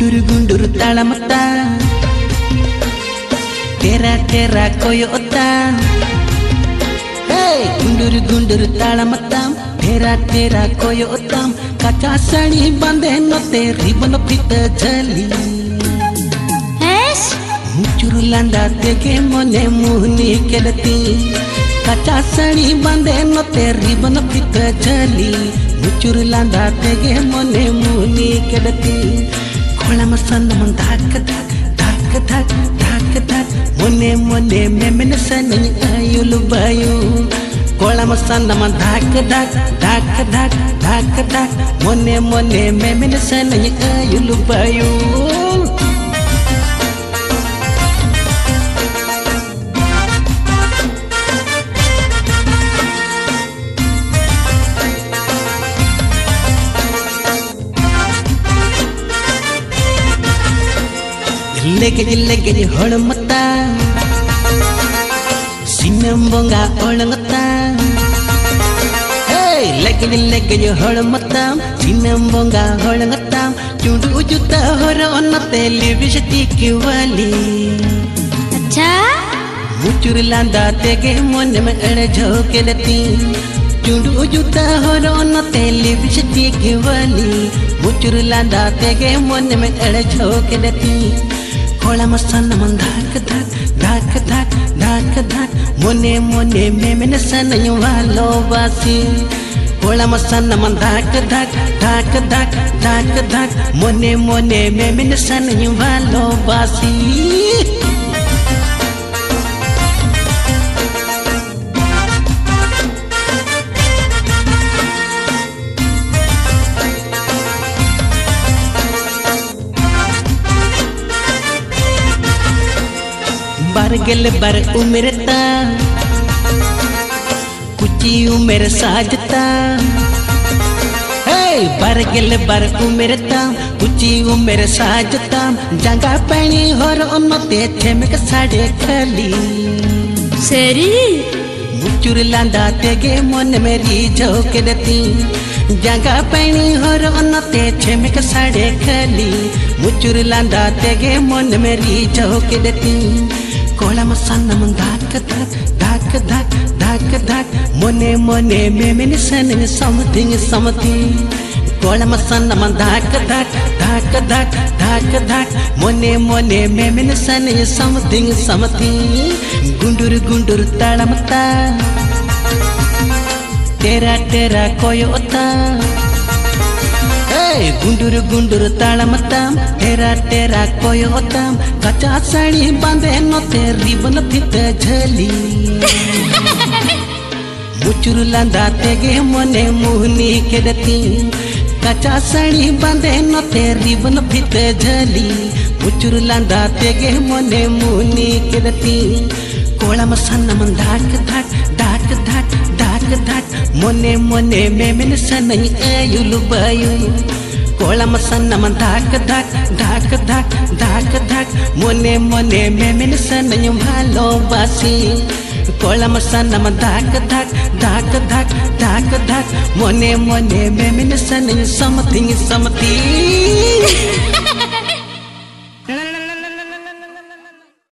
गुंडुर गुंडुर तालमता तेरा तेरा कोयोता गुंडुर गुंडुर तालमता तेरा तेरा कोयोता काचा साड़ी बांधे न तेरी बन फित झली मुचुर लांदा तेगे मने मुहनी केलती काचा साड़ी बांधे न तेरी बन फित झली मुचुर लांदा तेगे मने मुहनी केलती खोला मसन मन धाक धाक धाक धाक धाक धाक मोने मोने मेमन सनन आयुल बायु खोला मसन मन धाक धाक धाक धाक धाक धाक मोने मोने मेमन सनन आयुल बायु लेगे होड़मता सिनम बोंगा ओलंगता लेगे होड़मता सिनम बोंगा ओलंगता चुंडू जुता होरा ओन्नते लिबिशती किवाली अच्छा मुचुर लांदा तेगे मन में अड़ झोकेलती चुंडू जुता होरा ओन्नते लिबिशती किवाली मुचुर लांदा तेगे मन में अड़ झोकेलती खोला मसन मन धाक धाक धाक धाक धाक धाक मोने मोने मेमन सनय वालो बासी खोला मसन मन धाक धाक धाक धाक धाक धाक मोने मोने मेमन सनय वालो बासी बारगल बर उमरता कुची उमर साजता बारगल बर उमरता कुची उमर साजता जंगा पैनी होर उन्नते थेमक साड़े खली सरी मुचुर लांदा तेगे मन मेरी झोकेलती जंगा पैनी होर उन्नते थेमक साड़े खली मुचुर लांदा तेगे मन मेरी झोकेलती कोला मसन मन धाक धाक धाक धाक धाक धाक मोने मोने मेमन सनन समथिंग समथिंग कोला मसन मन धाक धाक धाक धाक धाक धाक मोने मोने मेमन सनन समथिंग समथिंग गुंडुर गुंडुर तालमता तेरा तेरा कोयोता गुंडुर गुंडुर तालमता तेरा तेरा कोयोता कचा साड़ी बांधे न तेरी बन फित झली मुचुर लांदा तेगे मने मुहनी केलती कचा साड़ी बांधे न तेरी बन फित झली मुचुर लांदा तेगे मने मुहनी केलती कोला मसन मन धाक धाक धाक धाक धाक धाक मोने मोने मेमन सनय आयुल बायु कोला मसन मन धाक धाक धाक धाक धाक धाक मोने मोने मेमन सनय भालो बासी कोला मसन मन धाक धाक धाक धाक धाक धाक मोने मोने मेमन सनय समथिंग समथिंग